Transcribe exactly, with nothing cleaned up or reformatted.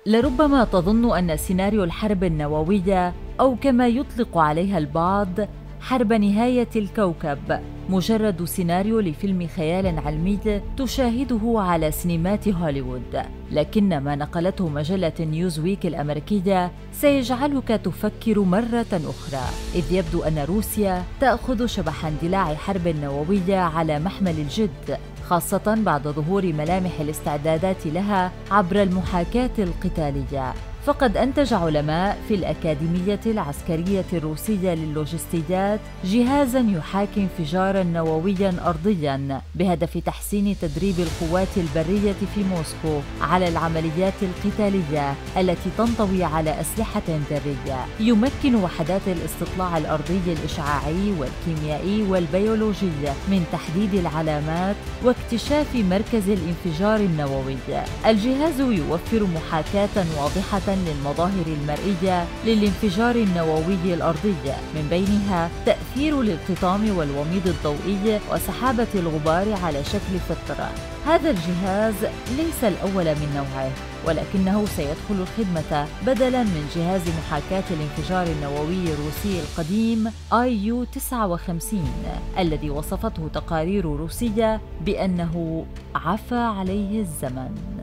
لربما تظن أن سيناريو الحرب النووية، أو كما يطلق عليها البعض حرب نهاية الكوكب، مجرد سيناريو لفيلم خيال علمي تشاهده على سينمات هوليوود، لكن ما نقلته مجلة نيوزويك الأمريكية سيجعلك تفكر مرة أخرى، إذ يبدو أن روسيا تأخذ شبح اندلاع حرب نووية على محمل الجد، خاصة بعد ظهور ملامح الاستعدادات لها عبر المحاكاة القتالية. فقد أنتج علماء في الأكاديمية العسكرية الروسية للوجستيات جهازاً يحاكي انفجاراً نووياً أرضياً بهدف تحسين تدريب القوات البرية في موسكو على العمليات القتالية التي تنطوي على أسلحة ذرية. يمكن وحدات الاستطلاع الأرضي الإشعاعي والكيميائي والبيولوجي من تحديد العلامات واكتشاف مركز الانفجار النووي. الجهاز يوفر محاكاة واضحة للمظاهر المرئية للانفجار النووي الأرضي، من بينها تأثير الارتطام والوميض الضوئي وسحابة الغبار على شكل فطرة. هذا الجهاز ليس الأول من نوعه، ولكنه سيدخل الخدمة بدلاً من جهاز محاكاة الانفجار النووي الروسي القديم آي يو تسعة وخمسين الذي وصفته تقارير روسية بأنه عفى عليه الزمن.